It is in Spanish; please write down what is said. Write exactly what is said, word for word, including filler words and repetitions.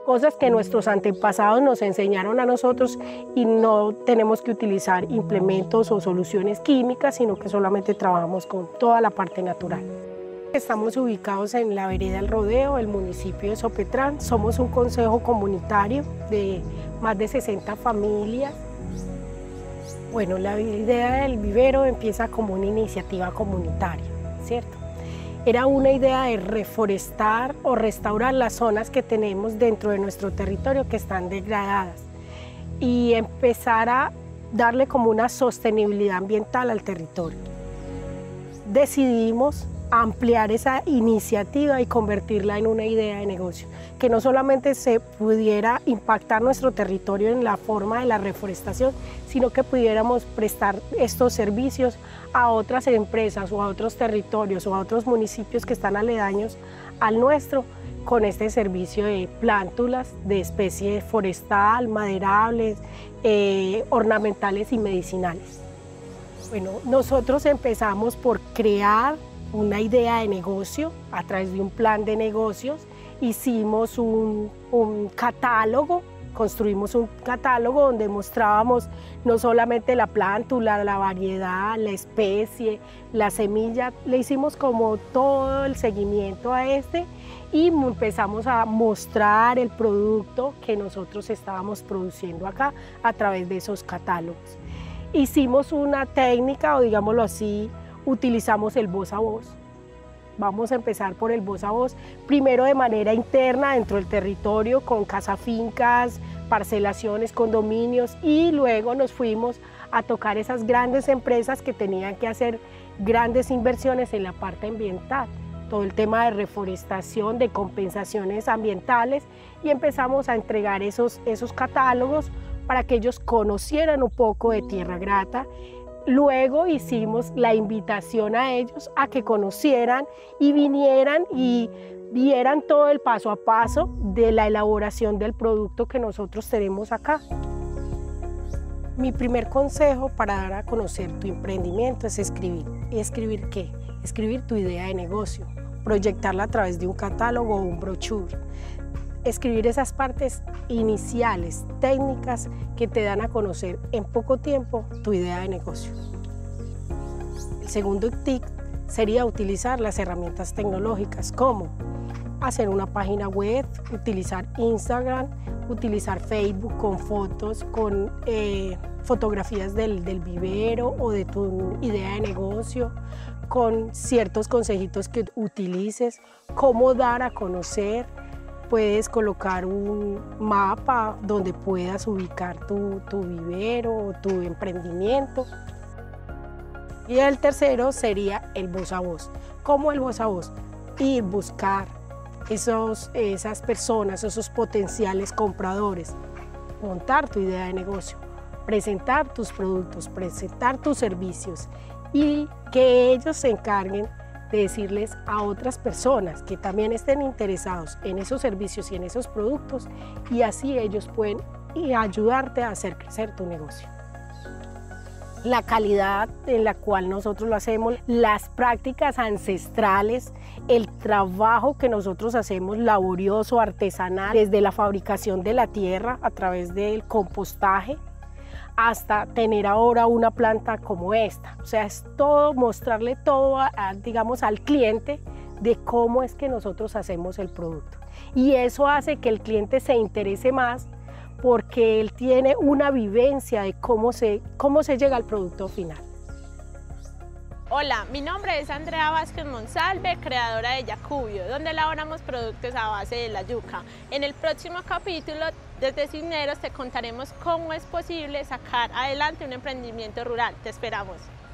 cosas que nuestros antepasados nos enseñaron a nosotros y no tenemos que utilizar implementos o soluciones químicas, sino que solamente trabajamos con toda la parte natural. Estamos ubicados en la vereda El Rodeo, el municipio de Sopetrán. Somos un consejo comunitario de más de sesenta familias. Bueno, la idea del vivero empieza como una iniciativa comunitaria, ¿cierto? Era una idea de reforestar o restaurar las zonas que tenemos dentro de nuestro territorio que están degradadas y empezar a darle como una sostenibilidad ambiental al territorio. Decidimos ampliar esa iniciativa y convertirla en una idea de negocio, que no solamente se pudiera impactar nuestro territorio en la forma de la reforestación, sino que pudiéramos prestar estos servicios a otras empresas o a otros territorios o a otros municipios que están aledaños al nuestro con este servicio de plántulas de especie forestal, maderables, eh, ornamentales y medicinales. Bueno, nosotros empezamos por crear una idea de negocio a través de un plan de negocios. Hicimos un, un catálogo, construimos un catálogo donde mostrábamos no solamente la plántula, la variedad, la especie, la semilla, le hicimos como todo el seguimiento a este y empezamos a mostrar el producto que nosotros estábamos produciendo acá a través de esos catálogos. Hicimos una técnica, o digámoslo así, utilizamos el voz a voz. Vamos a empezar por el voz a voz, primero de manera interna dentro del territorio con casafincas, parcelaciones, condominios y luego nos fuimos a tocar esas grandes empresas que tenían que hacer grandes inversiones en la parte ambiental, todo el tema de reforestación, de compensaciones ambientales y empezamos a entregar esos, esos catálogos para que ellos conocieran un poco de Tierra Grata. Luego hicimos la invitación a ellos a que conocieran y vinieran y vieran todo el paso a paso de la elaboración del producto que nosotros tenemos acá. Mi primer consejo para dar a conocer tu emprendimiento es escribir. ¿Y escribir qué? Escribir tu idea de negocio, proyectarla a través de un catálogo o un brochure. Escribir esas partes iniciales, técnicas que te dan a conocer en poco tiempo tu idea de negocio. El segundo tip sería utilizar las herramientas tecnológicas como hacer una página web, utilizar Instagram, utilizar Facebook con fotos, con eh, fotografías del, del vivero o de tu idea de negocio, con ciertos consejitos que utilices, cómo dar a conocer. Puedes colocar un mapa donde puedas ubicar tu, tu vivero o tu emprendimiento. Y el tercero sería el voz a voz. ¿Cómo el voz a voz? Ir buscar esos, esas personas, esos potenciales compradores, montar tu idea de negocio, presentar tus productos, presentar tus servicios y que ellos se encarguen de decirles a otras personas que también estén interesados en esos servicios y en esos productos y así ellos pueden ayudarte a hacer crecer tu negocio. La calidad en la cual nosotros lo hacemos, las prácticas ancestrales, el trabajo que nosotros hacemos laborioso, artesanal, desde la fabricación de la tierra a través del compostaje, hasta tener ahora una planta como esta. O sea, es todo, mostrarle todo, a, a, digamos, al cliente de cómo es que nosotros hacemos el producto. Y eso hace que el cliente se interese más porque él tiene una vivencia de cómo se, cómo se llega al producto final. Hola, mi nombre es Andrea Vázquez Monsalve, creadora de Yacubio, donde elaboramos productos a base de la yuca. En el próximo capítulo, desde Cisneros, te contaremos cómo es posible sacar adelante un emprendimiento rural. Te esperamos.